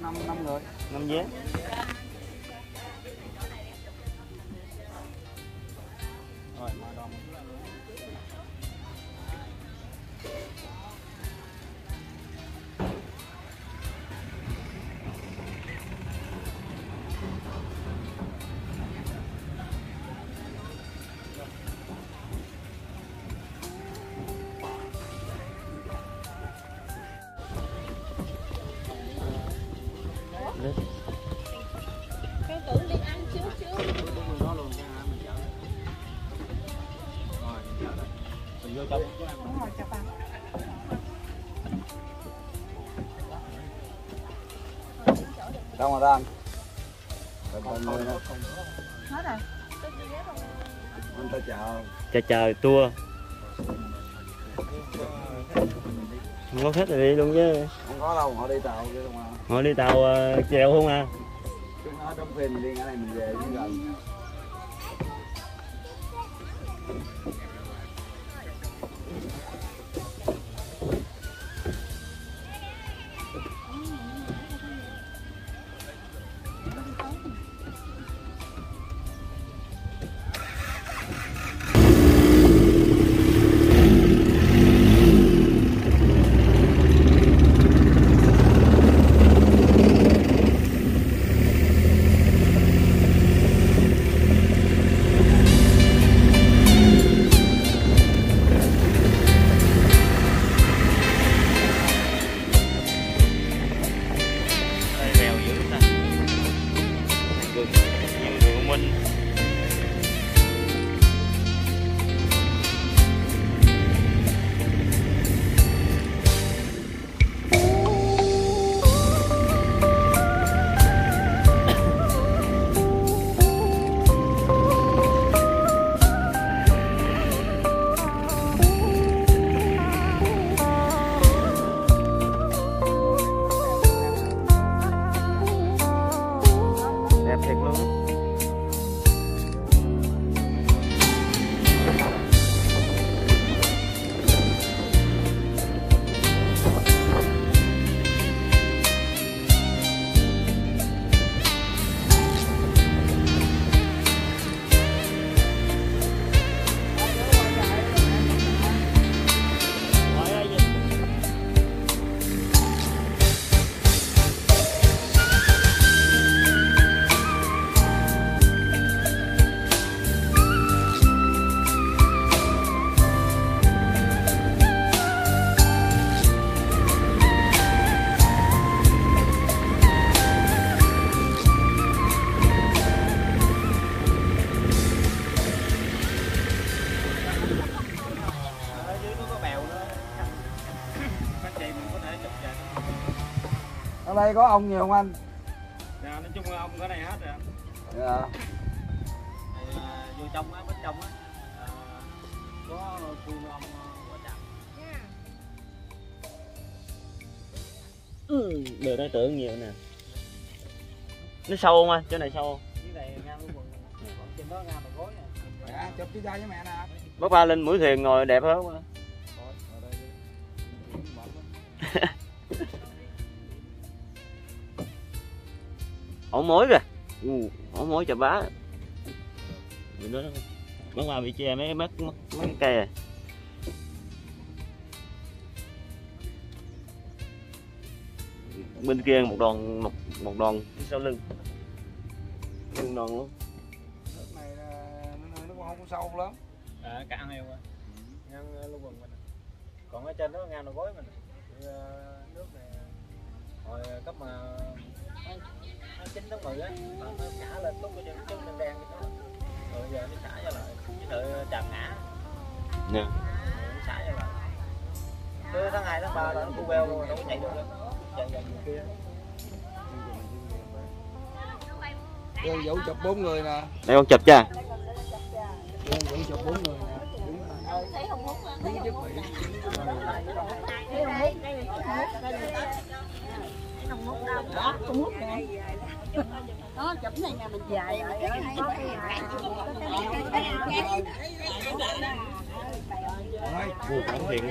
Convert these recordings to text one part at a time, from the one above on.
năm người. 5 vé. Rồi mà đồng. Con tưởng đi ăn trước chứ. Nó luôn cho mình chở. Rồi mình chở rồi. Mình vô trong có ăn. Đúng rồi, chào bạn. Đâu mà ra anh? Hết rồi. Anh ta chào. Chờ tour. Không có khách rồi đi luôn chứ. Không có đâu, họ đi tàu kia không à. Họ đi tàu chèo không à. Chứ nó trong phim mình đi cái này mình về chứ gần. Ở đây có ong nhiều không anh? Dạ, nói chung là ong ở đây hết rồi anh. Dạ. Vô trong á, bên trong á có khuôn ong quá chặt. Được đối tượng nhiều nè. Nó sâu không anh? Chỗ này sâu không? Dưới này ngang cái quần, còn trên đó ngang đầu gối nè. Dạ, chụp với cha với mẹ nè. Bác ba lên mũi thuyền ngồi đẹp hơn mà. Ổ mối kìa. Ổ mối chà bá. Bác ba bị che mấy cây rồi. Bên kia một đoàn phía sau lưng. Lưng đoàn luôn. Nước này nó cũng không có sâu lắm. Cạn heo quá. Ngang lưng quần mình. Còn ở trên đó ngang đầu gối mình. Nước này hồi cấp mà 9 tháng 10 á, nó xả lên tốt cái chân đen đen vậy đó. Rồi giờ nó xả ra lại, cái sự tràm ngã. Nè. Nó xả ra lại. Tới tháng 2 tháng 3 là nó cu beo luôn, đâu có chạy được đâu. Chạy vào vùng kia. Đây Vũ chụp 4 người nè. Đây con chụp cha. Đây Vũ chụp 4 người nè. Thấy không hút á. Thấy không hút. Thấy không hút. Thấy không hút đâu. Đó, không hút nè. Đó, chụp này nhà mình dài rồi. Có cái Cẩn thận.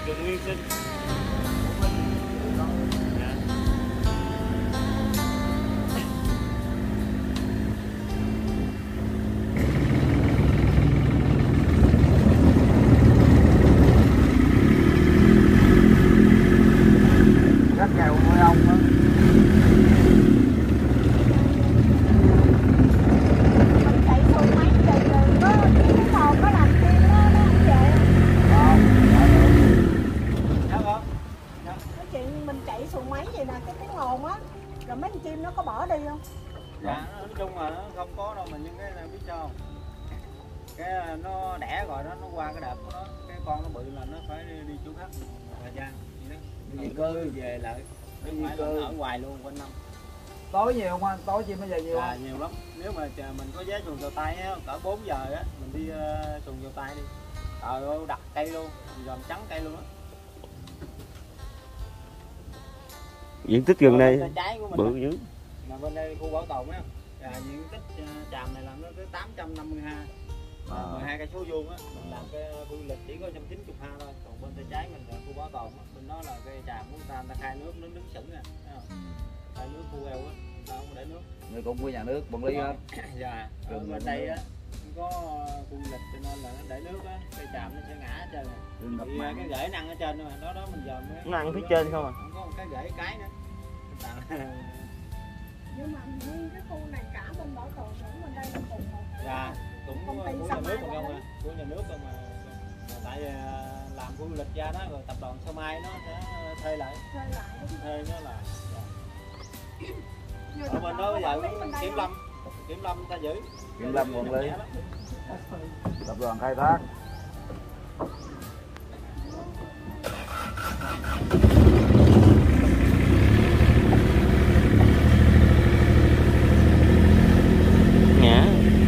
Đường Nguyên Sinh. Rất kèo nuôi ong á. Mình chạy xuồng máy chạy đường có cái hồn nó làm tim nó vậy. Dạ không? Cái chuyện mình chạy xuồng máy vậy nè, cái tiếng ồn á, rồi mấy con chim nó có bỏ đi không? Dạ, nói chung là nó không có đâu, mà nhưng cái này biết sao không? Cái nó đẻ rồi đó, nó qua cái đợt của nó, cái con nó bự là nó phải đi chỗ khác thời gian vậy đó. Nguy cơ. Về lại, Nguy không phải cơ. là ở hoài luôn quanh năm. Tối nhiều không anh? Tối chim bây giờ nhiều Dạ, không? nhiều lắm. Nếu mà mình có vé xuồng dầu tay á, cỡ 4 giờ á, mình đi xuồng dầu tay đi. Trời ơi, đặt cây luôn, dòm trắng cây luôn á. Diện tích gần đây Bên trái của mình bự á, dữ. mà bên đây khu bảo tồn á, diện tích tràm này là nó tới 850 ha. 12 cây số vuông á, mình làm cái khu du lịch chỉ có 190 ha thôi, còn bên tay trái mình là khu bảo tồn á, bên đó là cây tràm của người ta khai nước, nó đứng sững nè, thấy không? Khai nước khu eo á, người ta không để nước. Người cũng của nhà nước quản lý hết. Dạ, ở bên đây á có khu du lịch cho nên là nó để nước á, cây tràm nó sẽ ngã ở trên này. Rừng ngập Thì mặn. cái rễ nằm ở trên mà, đó mình dòm cái. Nó ăn phía trên không à? Không có một cái rễ cái nữa. Nhưng mà nguyên cái khu này cả bên bảo tồn lẫn bên đây là cùng một. Dạ, cũng của nhà nước không à, của nhà nước không mà tại làm khu du lịch ra đó rồi tập đoàn Sao Mai nó sẽ thuê lại, Thuê lại. thuê nó là Như ở tập bên đoàn đó bây giờ quản lý bên đây kiểm không? lâm, kiểm lâm ta giữ, Kiểm lâm quản lý. Nhẹ lắm. Tập đoàn khai thác. Ngã.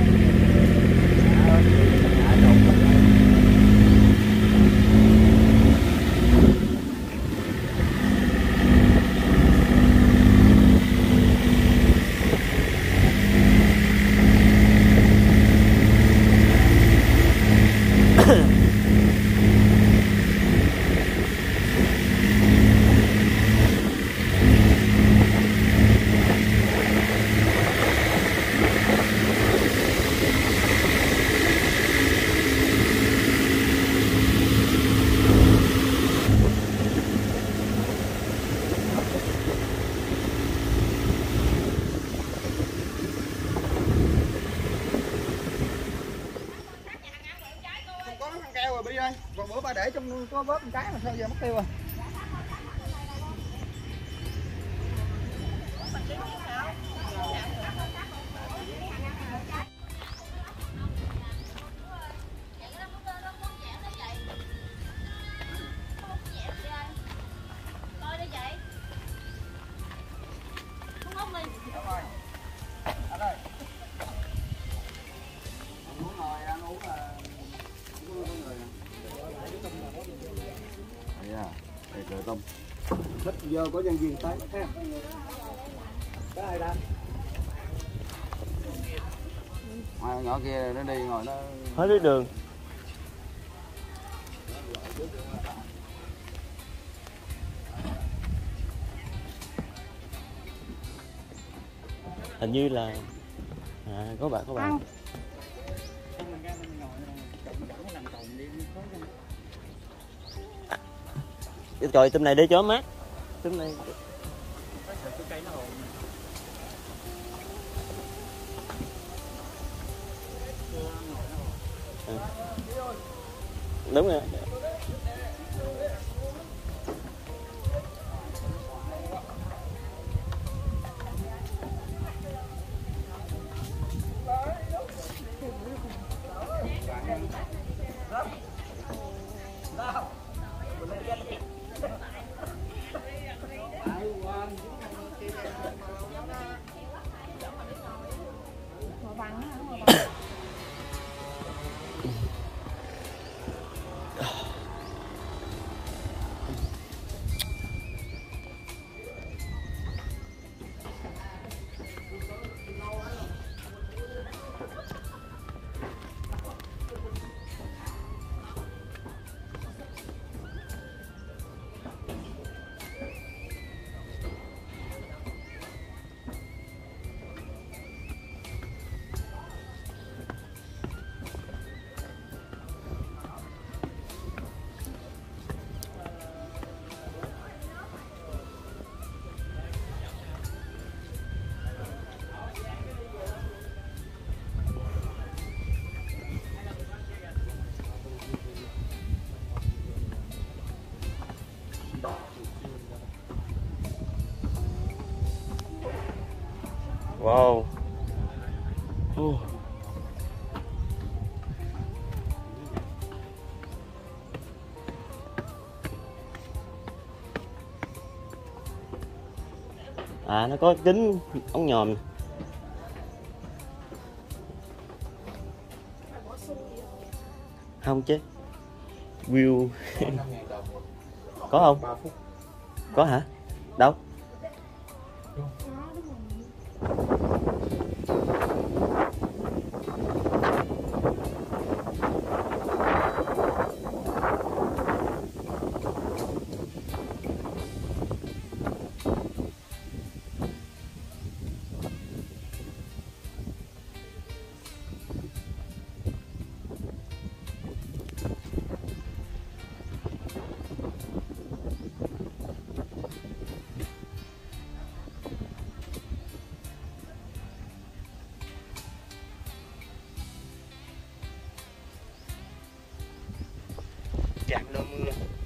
Không có thằng keo rồi Bi ơi. Còn bữa ba để trong có bóp một cái mà sao giờ mất tiêu rồi. Anh ơi. Anh muốn ngồi ăn uống là có người nè. Dạ, đây cờ tôm. Thích giờ có nhân viên tới ha. Có ai ra? Ngoài nhỏ kia nó đi ngồi nó Hết cái đường. Hình như là có bạn. Trời tôm này để chó mát. Tôm này đúng rồi. Màu vàng á, màu vàng. Wow. À, nó có kính ống nhòm. Không chứ. View. Có không? 3 phút. Có hả? Đâu? Chạm lên mưa.